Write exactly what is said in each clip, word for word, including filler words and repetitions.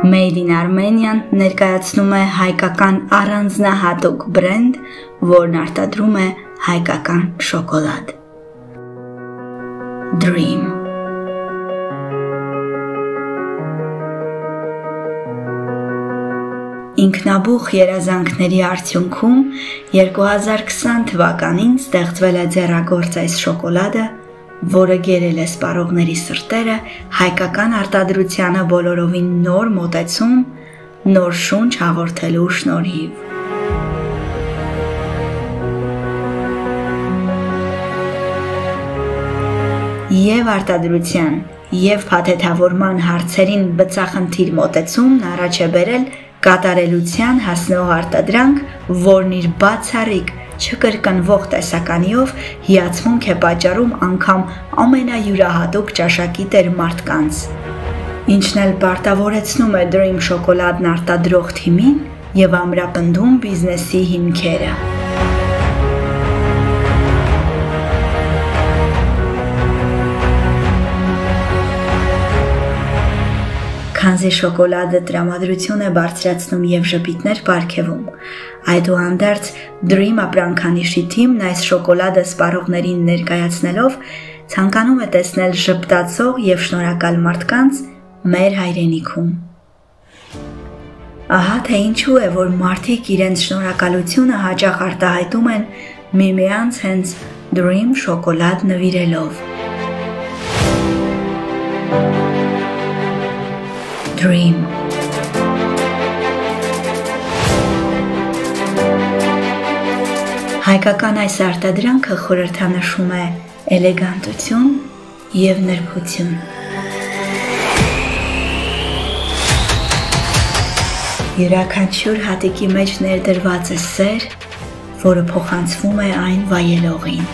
Made in Armenian ներկայացնում է հայկական առանձնահատուկ բրենդ, որն արտադրում է հայկական շոկոլադ։ Dream Ինքնաբուխ երազանքների արդյունքում երկու հազար քսան թվականին ստեղծվել է ձեռագործ այս շոկոլադը, որը գերել է սպառողների սրտերը հայկական արտադրությանը բոլորովին նոր մոտեցում, նոր շունչ հաղորդելու շնորհիվ։ Եվ արտադրության, եւ փաթեթավորման հարցերին բծախնդիր մոտեցումն առաջ է բերել կատարելության հասնող արտադրանք, որն իր բացառիկ չկրկնվող տեսականիով հիացմունք է պատճառում անգամ ամենայուրահատուկ ճաշակի տեր մարդկանց, ինչն էլ պարտավորեցնում է Dream շոկոլադն արտադրող թիմին եւ ամրապնդում բիզնեսի հիմքերը։ Քանզի շոկոլադը տրամադրություն է բարձրացնում եւ ժպիտներ պարգևում, այդուհանդերձ Dream ապրանքանիշի թիմն այս շոկոլադը սպառողներին ներկայացնելով ցանկանում է տեսնել ժպտացող եւ շնորհակալ մարդկանց մեր հայրենիքում։ Ահա թե ինչու է, որ մարդիկ իրենց շնորհակալությունը հաճախ արտահայտում են միմյանց հենց Dream շոկոլադ նվիրելով։ Dream Հայկական այս արտադրանքը խորհրդանշում է էլեգանտություն եւ նրբություն։ Յուրաքանչյուր հատիկի մեջ ներդրված է սեր, որը փոխանցվում է այն վայելողին։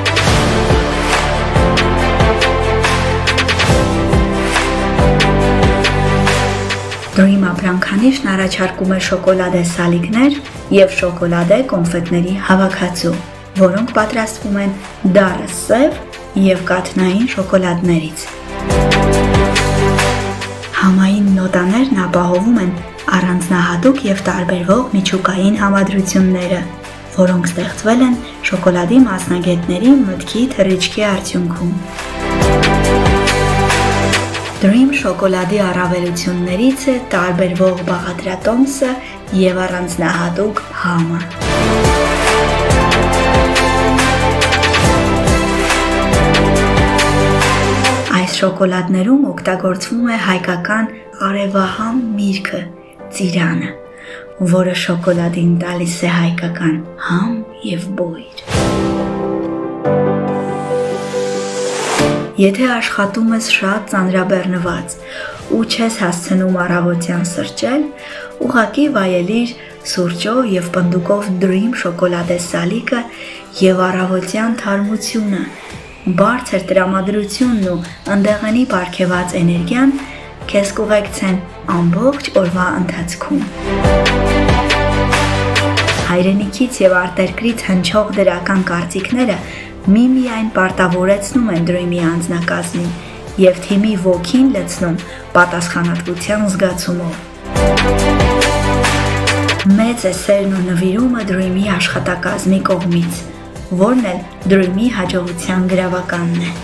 Dream ապրանքանիշն առաջարկում է շոկոլադե սալիկներ եւ շոկոլադե կոնֆետների հավաքածու, որոնք պատրաստվում են դառը սև եւ կաթնային շոկոլադներից։ Համային նոտաներն ապահովում են առանձնահատուկ եւ տարբերվող միջուկային համադրությունները, որոնք ստեղծվել են շոկոլադի մասնագետների մտքի թռիչքի արդյունքում։ Dream շոկոլադի առավելություններից է տարբերվող բաղադրատոմսը եւ առանձնահատուկ համը։ Այս շոկոլադներում օգտագործվում է հայկական արևահամ միրգը, ծիրանը, որը շոկոլադին տալիս է հայկական համ եւ բույր։ Եթե աշխատում ես շատ ծանրաբեռնված ու չես հասցնում առավոտյան սրճել, ուղղակի վայելիր սուրճո եւ պնդուկով Dream շոկոլադե սալիկը եւ առավոտյան թարմությունը, բարձր տրամադրությունն ու ընդեղենի պարգևած էներգիան քեզ կուղեկցեն ամբողջ օրվա ընթացքում։ Հայրենիքից եւ արտերկրից հնչող դրական կարծիքները միմիայն պարտավորեցնում են Dream-ի անձնակազմին եւ թիմի ոգին լցնում պատասխանատվության զգացումով։ Մեծ է սերն ու նվիրումը Dream-ի աշխատակազմի կողմից, որն էլ Dream-ի հաջողության գրավականն է։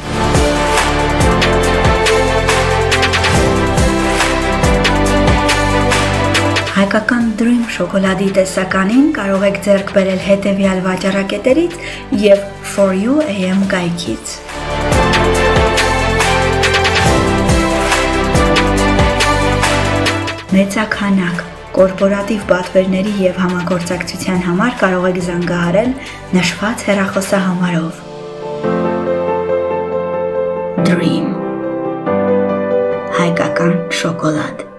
Հայկական Dream շոկոլադի տեսականին կարող եք ձեռք բերել հետևյալ վաճառակետերից եւ For You A M կայքից։ Մեծաքանակ կորպորատիվ պատվերների եւ համագործակցության համար կարող եք զանգահարել նշված հեռախոսահամարով։ Dream Հայկական շոկոլադ